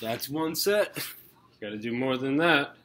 That's one set. Got to do more than that.